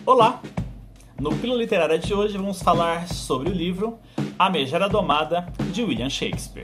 Olá! No Pílula Literária de hoje vamos falar sobre o livro A Megera Domada, de William Shakespeare.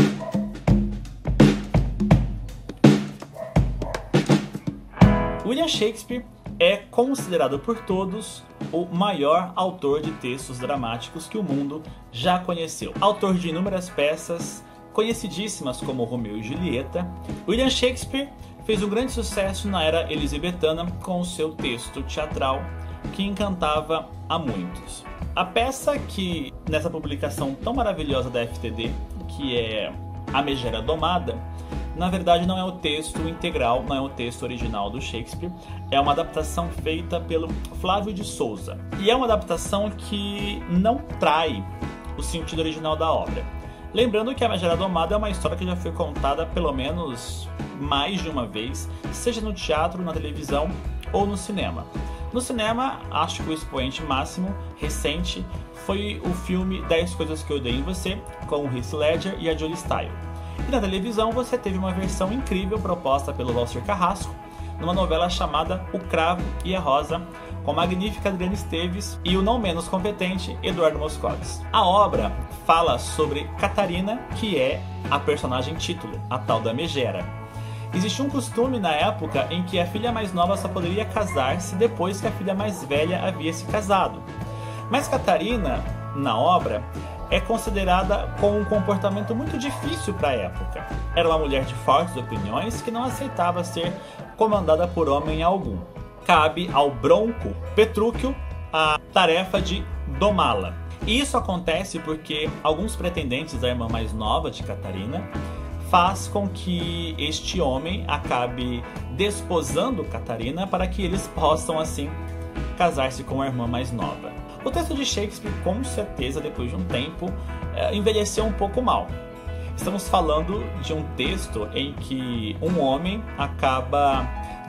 William Shakespeare é considerado por todos o maior autor de textos dramáticos que o mundo já conheceu. Autor de inúmeras peças conhecidíssimas como Romeu e Julieta, William Shakespeare fez um grande sucesso na era elisabetana com o seu texto teatral que encantava a muitos. A peça que, nessa publicação tão maravilhosa da FTD, que é A Megera Domada, na verdade não é o texto integral, não é o texto original do Shakespeare, é uma adaptação feita pelo Flávio de Souza. E é uma adaptação que não trai o sentido original da obra. Lembrando que A Megera Domada é uma história que já foi contada pelo menos mais de uma vez, seja no teatro, na televisão ou no cinema. No cinema, acho que o expoente máximo recente foi o filme 10 Coisas que Eu Odeio em Você, com o Heath Ledger e a Julie Stiles. E na televisão você teve uma versão incrível proposta pelo Walter Carrasco, numa novela chamada O Cravo e a Rosa, com a magnífica Adriana Esteves e o não menos competente Eduardo Moscovis. A obra fala sobre Catarina, que é a personagem título, a tal da Megera. Existia um costume na época em que a filha mais nova só poderia casar-se depois que a filha mais velha havia se casado. Mas Catarina, na obra, é considerada com um comportamento muito difícil para a época. Era uma mulher de fortes opiniões que não aceitava ser comandada por homem algum. Cabe ao Bronco Petrúquio a tarefa de domá-la. E isso acontece porque alguns pretendentes da irmã mais nova de Catarina faz com que este homem acabe desposando Catarina para que eles possam, assim, casar-se com a irmã mais nova. O texto de Shakespeare, com certeza, depois de um tempo, envelheceu um pouco mal. Estamos falando de um texto em que um homem acaba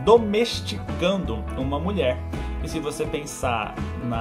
domesticando uma mulher. E se você pensar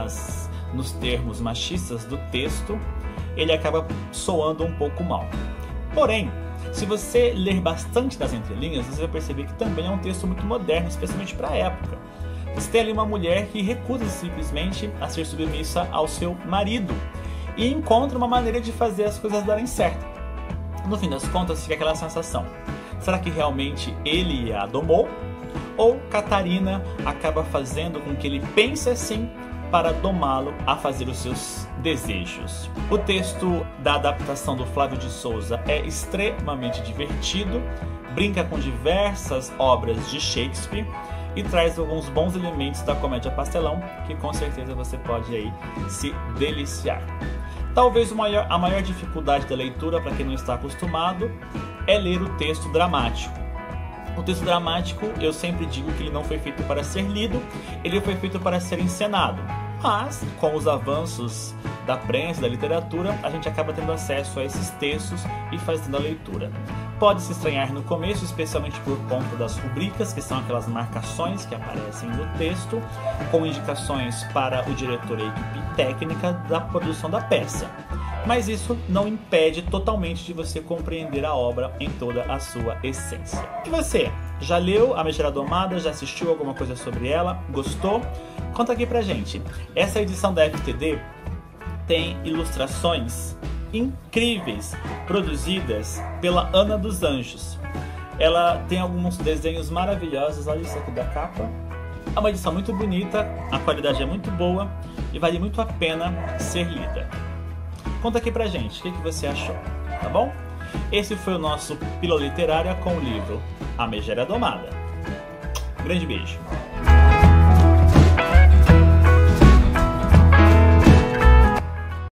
nos termos machistas do texto, ele acaba soando um pouco mal. Porém, se você ler bastante das entrelinhas, você vai perceber que também é um texto muito moderno, especialmente para a época. Você tem ali uma mulher que recusa simplesmente a ser submissa ao seu marido e encontra uma maneira de fazer as coisas darem certo. No fim das contas, fica aquela sensação: será que realmente ele a domou? Ou Catarina acaba fazendo com que ele pense assim para domá-lo a fazer os seus desejos? O texto da adaptação do Flávio de Souza é extremamente divertido, brinca com diversas obras de Shakespeare e traz alguns bons elementos da comédia pastelão que com certeza você pode aí se deliciar. Talvez a maior dificuldade da leitura para quem não está acostumado é ler o texto dramático. O texto dramático, eu sempre digo que ele não foi feito para ser lido, ele foi feito para ser encenado. Mas, com os avanços da prensa, da literatura, a gente acaba tendo acesso a esses textos e fazendo a leitura. Pode se estranhar no começo, especialmente por conta das rubricas, que são aquelas marcações que aparecem no texto, com indicações para o diretor e a equipe técnica da produção da peça. Mas isso não impede totalmente de você compreender a obra em toda a sua essência. E você, já leu A Megera Domada? Já assistiu alguma coisa sobre ela? Gostou? Conta aqui pra gente. Essa edição da FTD tem ilustrações incríveis produzidas pela Ana dos Anjos. Ela tem alguns desenhos maravilhosos. Olha isso aqui da capa. É uma edição muito bonita, a qualidade é muito boa e vale muito a pena ser lida. Conta aqui pra gente o que você achou, tá bom? Esse foi o nosso Pílula Literária com o livro A Megera Domada. Grande beijo!